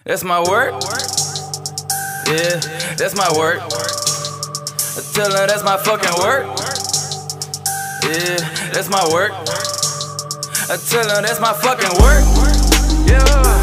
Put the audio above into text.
That's my work. Yeah, that's my work. I tell her that's my fucking work. Yeah, that's my work. I tell her that's my fucking work. Yeah.